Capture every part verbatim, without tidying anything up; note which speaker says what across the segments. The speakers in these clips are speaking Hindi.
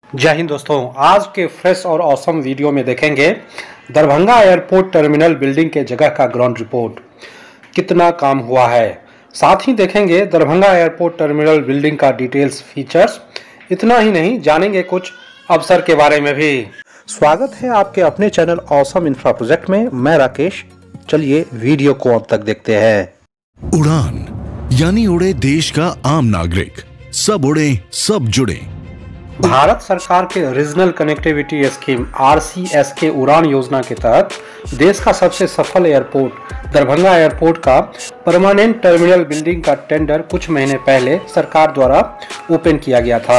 Speaker 1: जय हिंद दोस्तों, आज के फ्रेश और ऑसम वीडियो में देखेंगे दरभंगा एयरपोर्ट टर्मिनल बिल्डिंग के जगह का ग्राउंड रिपोर्ट, कितना काम हुआ है। साथ ही देखेंगे दरभंगा एयरपोर्ट टर्मिनल बिल्डिंग का डिटेल्स फीचर्स। इतना ही नहीं, जानेंगे कुछ अवसर के बारे में भी। स्वागत है आपके अपने चैनल ऑसम इंफ्रा प्रोजेक्ट में। मैं राकेश। चलिए वीडियो को अब तक देखते हैं।
Speaker 2: उड़ान यानी उड़े देश का आम नागरिक, सब उड़े सब जुड़े।
Speaker 1: भारत सरकार के regional connectivity scheme R C S के उड़ान योजना के तहत देश का सबसे सफल एयरपोर्ट दरभंगा एयरपोर्ट का परमानेंट टर्मिनल बिल्डिंग का टेंडर कुछ महीने पहले सरकार द्वारा ओपन किया गया था।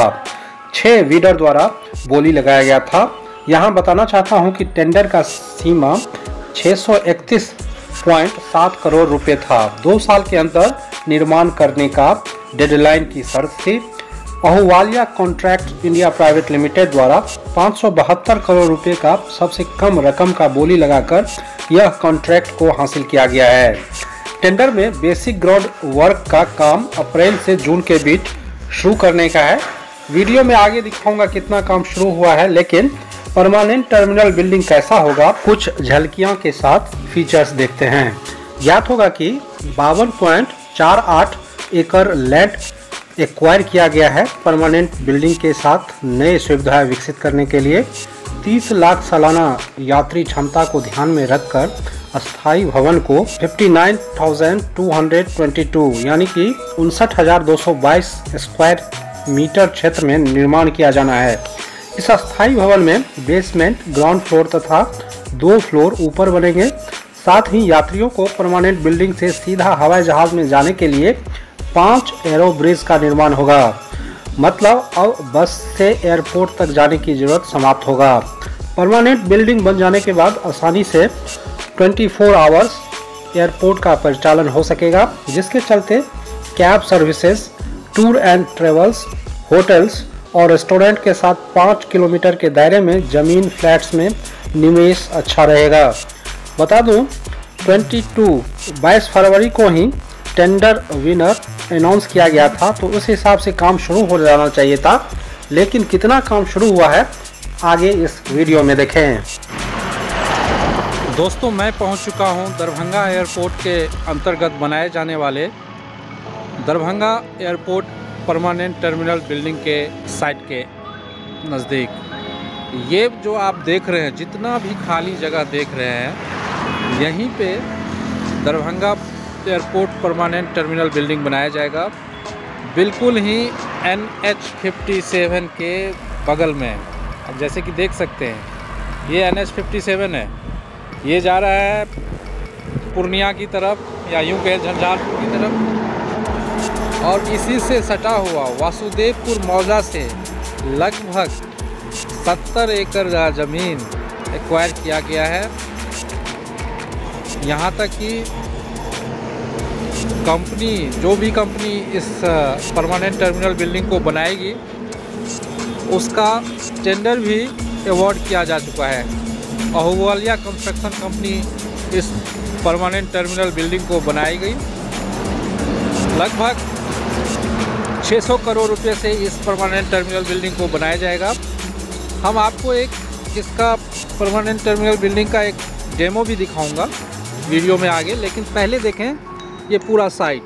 Speaker 1: छह वीडर द्वारा बोली लगाया गया था। यहां बताना चाहता हूं कि टेंडर का सीमा छह सौ इकतीस पॉइंट सात करोड़ रुपए था। दो साल के अंदर निर्माण करने का डेडलाइन की शर्त थी। Ahluwalia contract India private limited द्वारा पाँच सौ बहत्तर करोड़ रुपए का सबसे कम रकम का बोली लगाकर यह कॉन्ट्रैक्ट को हासिल किया गया है। टेंडर में बेसिक ग्राउंड वर्क का काम अप्रैल से जून के बीच शुरू करने का है। वीडियो में आगे दिखाऊंगा कितना काम शुरू हुआ है, लेकिन परमानेंट टर्मिनल बिल्डिंग कैसा होगा कुछ झलकियां के साथ फीचर्स देखते हैं। ज्ञात होगा कि बावन पॉइंट चार आठ एकड़ लैंड एक्वायर किया गया है। परमानेंट बिल्डिंग के साथ नए सुविधाएं विकसित करने के लिए तीस लाख सालाना यात्री क्षमता को ध्यान में रखकर अस्थायी भवन को उनसठ हज़ार दो सौ बाईस यानी कि उनसठ हजार दो सौ बाईस स्क्वायर मीटर क्षेत्र में निर्माण किया जाना है। इस अस्थायी भवन में बेसमेंट, ग्राउंड फ्लोर तथा दो फ्लोर ऊपर बनेंगे। साथ ही यात्रियों को परमानेंट बिल्डिंग से सीधा हवाई जहाज में जाने के लिए पांच एरो ब्रिज का निर्माण होगा। मतलब अब बस से एयरपोर्ट तक जाने की जरूरत समाप्त होगा। परमानेंट बिल्डिंग बन जाने के बाद आसानी से चौबीस आवर्स एयरपोर्ट का परिचालन हो सकेगा, जिसके चलते cab services, tour and travels, hotels और रेस्टोरेंट के साथ पाँच किलोमीटर के दायरे में जमीन फ्लैट्स में निवेश अच्छा रहेगा। बता दूं, बाईस फरवरी को ही टेंडर विनर अनाउंस किया गया था, तो उस हिसाब से काम शुरू हो जाना चाहिए था। लेकिन कितना काम शुरू हुआ है आगे इस वीडियो में देखें।
Speaker 3: दोस्तों, मैं पहुंच चुका हूं दरभंगा एयरपोर्ट के अंतर्गत बनाए जाने वाले Darbhanga airport permanent terminal building के साइट के नज़दीक। ये जो आप देख रहे हैं, जितना भी खाली जगह देख रहे हैं, यहीं पे Darbhanga airport permanent terminal building बनाया जाएगा, बिल्कुल ही एन एच सत्तावन के बगल में। अब जैसे कि देख सकते हैं, ये एन एच सत्तावन है, ये जा रहा है पूर्णिया की तरफ या यूं कहें झंझारपुर की तरफ, और इसी से सटा हुआ वासुदेवपुर मौजा से लगभग सत्तर एकड़ ज़मीन एक्वायर किया गया है। यहाँ तक कि कंपनी जो भी कंपनी इस परमानेंट टर्मिनल बिल्डिंग को बनाएगी, उसका टेंडर भी अवार्ड किया जा चुका है। अहूवालिया कंस्ट्रक्शन कंपनी इस परमानेंट टर्मिनल बिल्डिंग को बनाएगी। लगभग छह सौ करोड़ रुपए से इस परमानेंट टर्मिनल बिल्डिंग को बनाया जाएगा। हम आपको एक इसका परमानेंट टर्मिनल बिल्डिंग का एक डेमो भी दिखाऊंगा वीडियो में आगे, लेकिन पहले देखें ये पूरा साइट।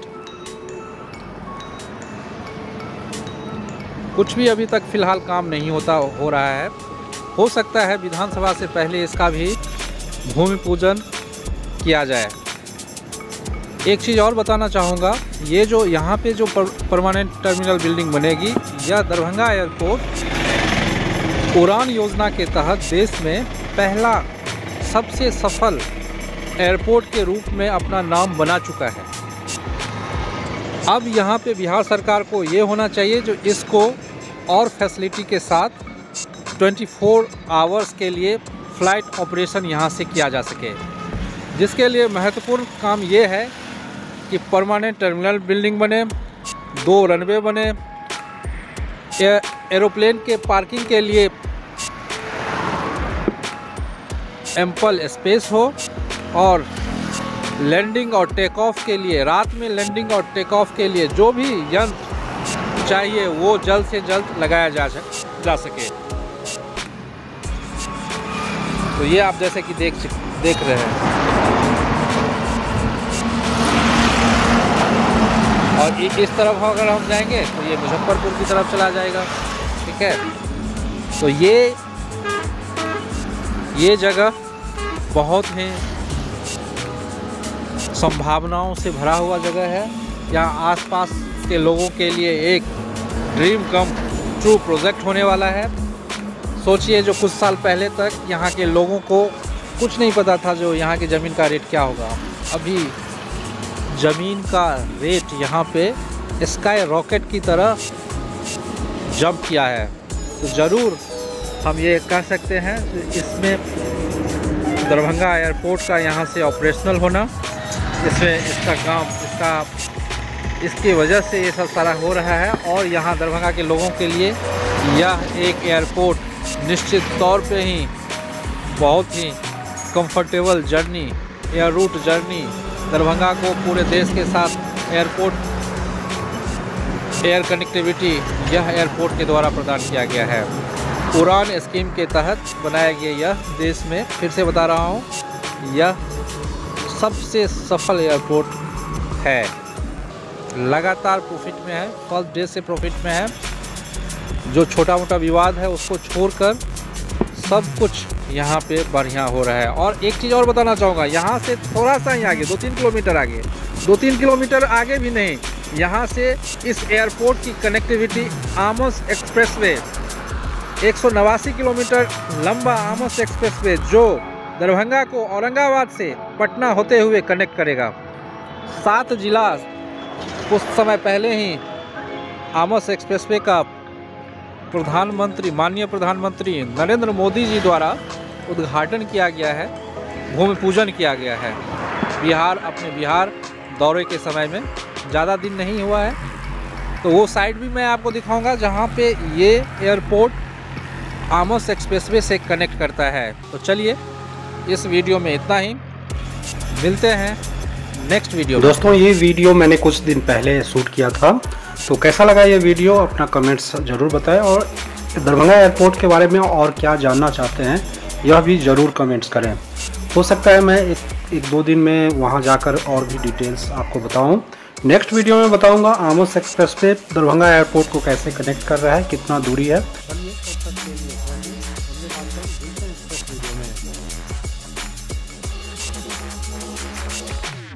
Speaker 3: कुछ भी अभी तक फ़िलहाल काम नहीं होता हो रहा है। हो सकता है विधानसभा से पहले इसका भी भूमि पूजन किया जाए। एक चीज़ और बताना चाहूँगा, ये जो यहाँ पे जो पर, परमानेंट टर्मिनल बिल्डिंग बनेगी, यह दरभंगा एयरपोर्ट उड़ान योजना के तहत देश में पहला सबसे सफल एयरपोर्ट के रूप में अपना नाम बना चुका है। अब यहाँ पे बिहार सरकार को ये होना चाहिए जो इसको और फैसिलिटी के साथ चौबीस आवर्स के लिए फ़्लाइट ऑपरेशन यहाँ से किया जा सके, जिसके लिए महत्वपूर्ण काम ये है कि परमानेंट टर्मिनल बिल्डिंग बने, दो रनवे बने, एरोप्लेन के पार्किंग के लिए एम्पल स्पेस हो, और लैंडिंग और टेक ऑफ के लिए, रात में लैंडिंग और टेक ऑफ के लिए जो भी यंत्र चाहिए वो जल्द से जल्द लगाया जा जा सके। तो ये आप जैसे कि देख देख रहे हैं, और इस तरफ अगर हम जाएंगे तो ये मुजफ्फरपुर की तरफ चला जाएगा। ठीक है, तो ये ये जगह बहुत ही संभावनाओं से भरा हुआ जगह है। यहाँ आसपास के लोगों के लिए एक ड्रीम कम ट्रू प्रोजेक्ट होने वाला है। सोचिए, जो कुछ साल पहले तक यहाँ के लोगों को कुछ नहीं पता था जो यहाँ की ज़मीन का रेट क्या होगा, अभी ज़मीन का रेट यहाँ पे स्काई रॉकेट की तरह जंप किया है। तो ज़रूर हम ये कह सकते हैं इसमें दरभंगा एयरपोर्ट का यहाँ से ऑपरेशनल होना, इसमें इसका काम इसका इसकी वजह से ये सब सारा हो रहा है। और यहाँ दरभंगा के लोगों के लिए यह एक एयरपोर्ट निश्चित तौर पे ही बहुत ही comfortable journey, air route journey Darbhanga को पूरे देश के साथ एयरपोर्ट एयर कनेक्टिविटी यह एयरपोर्ट के द्वारा प्रदान किया गया है। उड़ान स्कीम के तहत बनाया गया यह देश में, फिर से बता रहा हूँ, यह सबसे सफल एयरपोर्ट है। लगातार प्रॉफिट में है, फर्स्ट डे से प्रॉफिट में है। जो छोटा मोटा विवाद है उसको छोड़कर सब कुछ यहाँ पे बढ़िया हो रहा है। और एक चीज़ और बताना चाहूँगा, यहाँ से थोड़ा सा ही आगे, दो तीन किलोमीटर आगे, दो तीन किलोमीटर आगे भी नहीं, यहाँ से इस एयरपोर्ट की कनेक्टिविटी आमस एक्सप्रेसवे, एक सौ नवासी किलोमीटर लंबा आमस एक्सप्रेसवे जो दरभंगा को औरंगाबाद से पटना होते हुए कनेक्ट करेगा। सात जिला कुछ समय पहले ही आमस एक्सप्रेसवे का प्रधानमंत्री माननीय प्रधानमंत्री नरेंद्र मोदी जी द्वारा उद्घाटन किया गया है, भूमि पूजन किया गया है। बिहार अपने बिहार दौरे के समय में ज़्यादा दिन नहीं हुआ है, तो वो साइड भी मैं आपको दिखाऊंगा जहाँ पे ये एयरपोर्ट आमस एक्सप्रेसवे से कनेक्ट करता है। तो चलिए, इस वीडियो में इतना ही, मिलते हैं नेक्स्ट वीडियो में।
Speaker 1: दोस्तों, ये वीडियो मैंने कुछ दिन पहले शूट किया था, तो कैसा लगा ये वीडियो अपना कमेंट्स ज़रूर बताएं, और दरभंगा एयरपोर्ट के बारे में और क्या जानना चाहते हैं यह भी ज़रूर कमेंट्स करें। हो सकता है मैं एक, एक दो दिन में वहां जाकर और भी डिटेल्स आपको बताऊं। नेक्स्ट वीडियो में बताऊंगा आमस एक्सप्रेसवे दरभंगा एयरपोर्ट को कैसे कनेक्ट कर रहा है, कितना दूरी है।